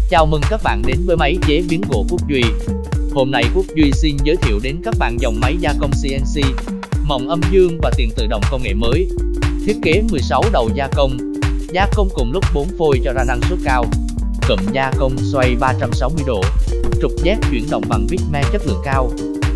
Chào mừng các bạn đến với máy chế biến gỗ Quốc Duy. Hôm nay Quốc Duy xin giới thiệu đến các bạn dòng máy gia công CNC, mỏng âm dương và tiền tự động công nghệ mới. Thiết kế 16 đầu gia công cùng lúc 4 phôi cho ra năng suất cao. Cụm gia công xoay 360 độ, trục Z chuyển động bằng vít me chất lượng cao.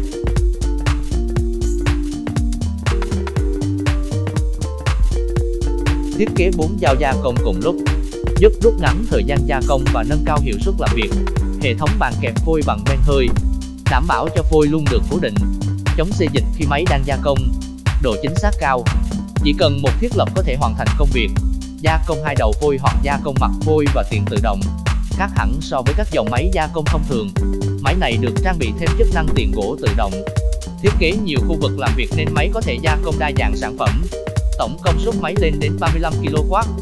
Thiết kế 4 dao gia công cùng lúc, giúp rút ngắn thời gian gia công và nâng cao hiệu suất làm việc. Hệ thống bàn kẹp phôi bằng men hơi, đảm bảo cho phôi luôn được cố định, chống xê dịch khi máy đang gia công. Độ chính xác cao, chỉ cần một thiết lập có thể hoàn thành công việc. Gia công 2 đầu phôi hoặc gia công mặt phôi và tiền tự động. Khác hẳn so với các dòng máy gia công thông thường, máy này được trang bị thêm chức năng tiền gỗ tự động. Thiết kế nhiều khu vực làm việc nên máy có thể gia công đa dạng sản phẩm. Tổng công suất máy lên đến 35 kW.